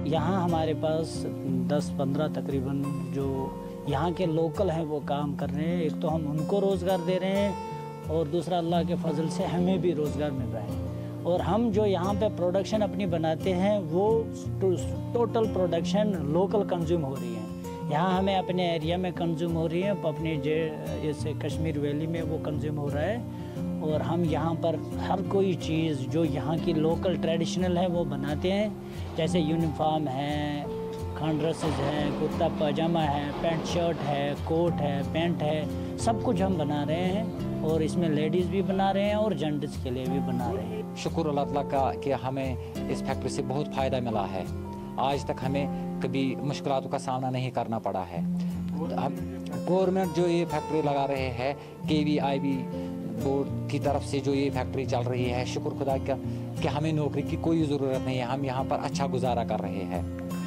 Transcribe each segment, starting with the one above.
यहाँ हमारे पास 10-15 तकरीबन जो यहाँ के लोकल हैं वो काम कर रहे हैं। एक तो हम उनको रोज़गार दे रहे हैं और दूसरा अल्लाह के फजल से हमें भी रोज़गार मिल रहा है। और हम जो यहाँ पे प्रोडक्शन अपनी बनाते हैं वो टोटल प्रोडक्शन लोकल कंज्यूम हो रही है। यहाँ हमें अपने एरिया में कंज्यूम हो रही है, अपने जैसे कश्मीर वैली में वो कंज्यूम हो रहा है। और हम यहाँ पर हर कोई चीज़ जो यहाँ की लोकल ट्रेडिशनल है वो बनाते हैं। जैसे यूनिफॉर्म है, खान ड्रेसेस हैं, कुर्ता पजामा है, पैंट शर्ट है, कोट है, पैंट है, सब कुछ हम बना रहे हैं। और इसमें लेडीज़ भी बना रहे हैं और जेंट्स के लिए भी बना रहे हैं। शुक्र अल्लाह ताला का कि हमें इस फैक्ट्री से बहुत फ़ायदा मिला है। आज तक हमें कभी मुश्किलातों का सामना नहीं करना पड़ा है। हम गवर्नमेंट जो ये फैक्ट्री लगा रहे हैं, KVIB बोर्ड की तरफ से जो ये फैक्ट्री चल रही है, शुक्र खुदा का कि हमें नौकरी की कोई ज़रूरत नहीं है। हम यहाँ पर अच्छा गुजारा कर रहे हैं।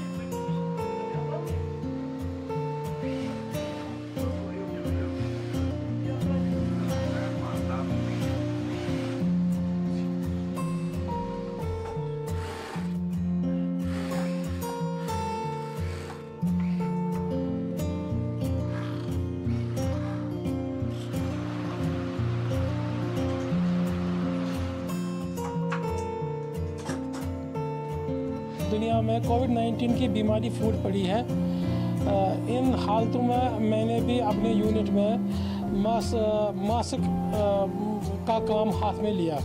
दुनिया में कोविड-19 की बीमारी फूट पड़ी है। इन हालतों में मैंने भी अपने यूनिट में मास्क का काम हाथ में लिया।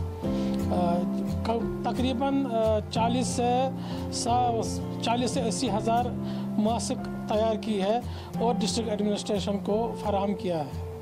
तकरीबन 40 से 80 हज़ार मास्क तैयार की है और डिस्ट्रिक्ट एडमिनिस्ट्रेशन को फराहम किया है।